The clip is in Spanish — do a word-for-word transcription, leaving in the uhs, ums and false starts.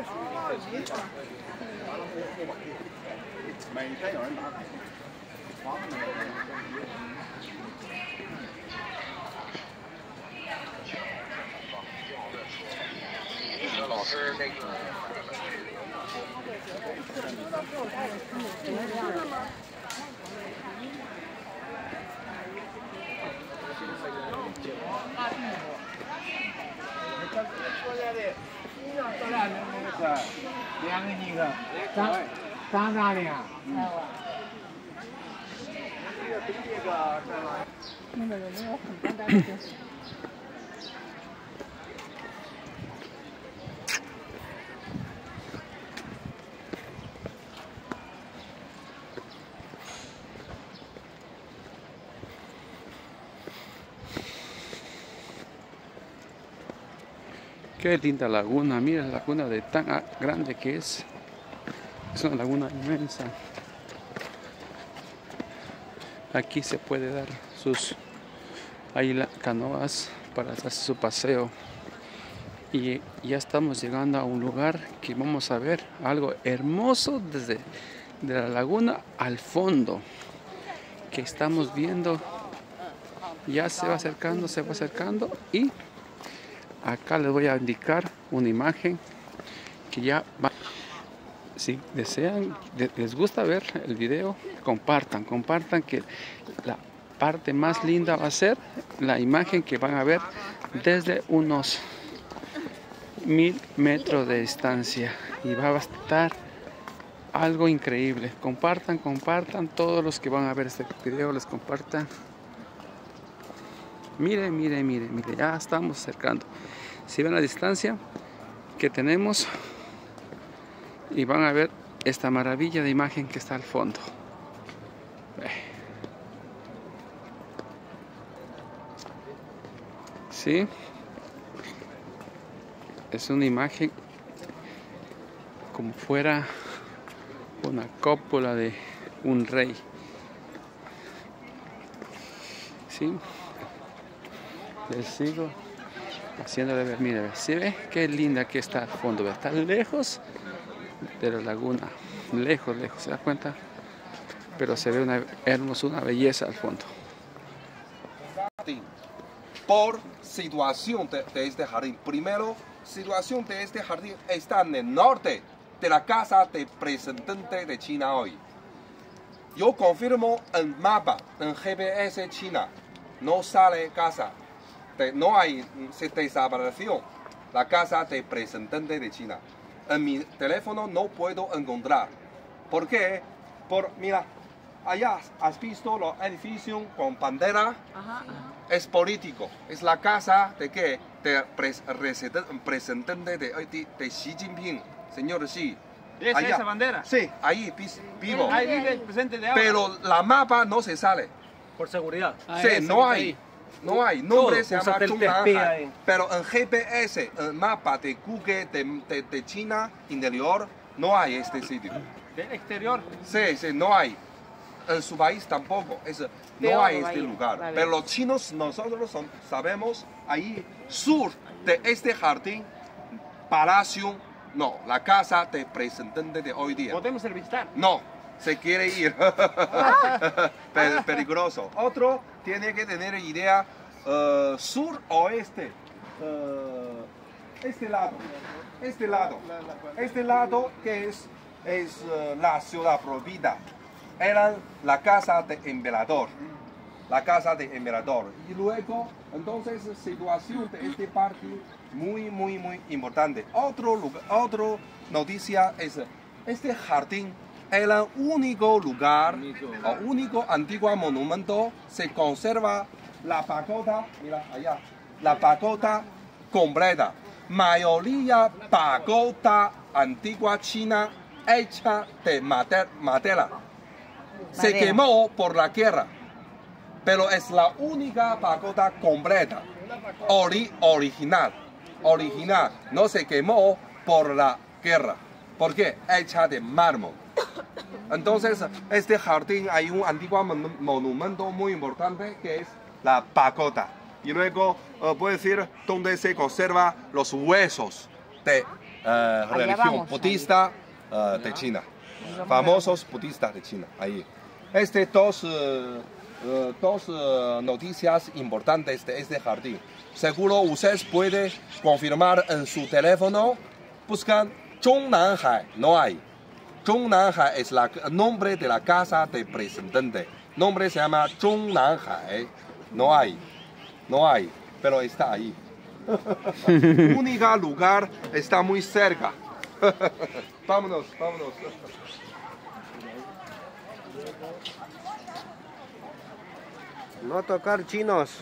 每天有人打卡。 老师那个。 两个一个，长长啥的呀？ 那个人没有很单单的就是。 Qué linda laguna, mira la laguna de tan grande que es. Es una laguna inmensa. Aquí se puede dar sus ahí las canoas para hacer su paseo. Y ya estamos llegando a un lugar que vamos a ver algo hermoso desde de la laguna al fondo. Que estamos viendo, ya se va acercando, se va acercando y acá les voy a indicar una imagen que ya va. Si desean, les gusta ver el video, compartan, compartan que la parte más linda va a ser la imagen que van a ver desde unos mil metros de distancia y va a estar algo increíble. Compartan, compartan, todos los que van a ver este video les compartan. Mire, mire, mire, mire, ya estamos acercando. Si ven la distancia que tenemos y van a ver esta maravilla de imagen que está al fondo. ¿Sí? Es una imagen como fuera una cúpula de un rey. ¿Sí? Les sigo haciéndole ver, mire, ¿sí ve? Qué linda que está al fondo, ¿ve? Está lejos de la laguna, lejos, lejos, ¿se da cuenta? Pero se ve una hermosura, una belleza al fondo. Por situación de, de este jardín. Primero, situación de este jardín está en el norte de la casa del presidente de China hoy. Yo confirmo el mapa en G P S China. No sale casa. De, no hay, se desapareció la casa del presidente de China. En mi teléfono no puedo encontrar. ¿Por qué? Por, mira, allá has visto los edificios con bandera. Ajá. Es político. Es la casa de qué? De pres, presidente de, de, de Xi Jinping, señor Xi. ¿Es allá. Esa bandera? Sí, ahí vivo. Ahí vive el presidente de ahora. Pero la mapa no se sale. Por seguridad. Sí, ah, no hay. No hay. Nombre se llama Zhongnanhai. Pero en G P S, el mapa de Google de, de, de China interior, no hay este sitio. ¿Del exterior? Sí, sí, no hay. En su país tampoco. Es, no hay este lugar. Vale. Pero los chinos, nosotros son, sabemos, ahí sur de este jardín, palacio, no, la casa del presidente de hoy día. ¿Podemos visitar? No, se quiere ir. Pel peligroso. Otro tiene que tener idea uh, sur-oeste. Uh, este lado. Este lado. Este lado que es, es uh, la ciudad prohibida. Era la casa de emperador. La casa de emperador. Y luego, entonces, situación de este parque muy, muy, muy importante. Otro lugar, otro noticia es este jardín era el único lugar, el único antiguo monumento, se conserva la pagoda, mira allá, la pagoda completa. Mayoría pagoda antigua china hecha de madera. Se quemó por la guerra, pero es la única pagoda completa, ori original, original, no se quemó por la guerra, porque hecha de mármol. Entonces, este jardín hay un antiguo monumento muy importante que es la pagoda. Y luego, uh, puedo decir, donde se conservan los huesos de eh, religión vamos, budista eh, de China. Famosos budistas de China. Ahí. Este dos, eh, eh, dos eh, noticias importantes de este jardín. Seguro ustedes pueden confirmar en su teléfono. Buscan Zhongnanhai, no hay. Zhongnanhai es el nombre de la casa del presidente. Nombre se llama Zhongnanhai. No hay. No hay. Pero está ahí. Único lugar está muy cerca. Vámonos, vámonos. No tocar chinos.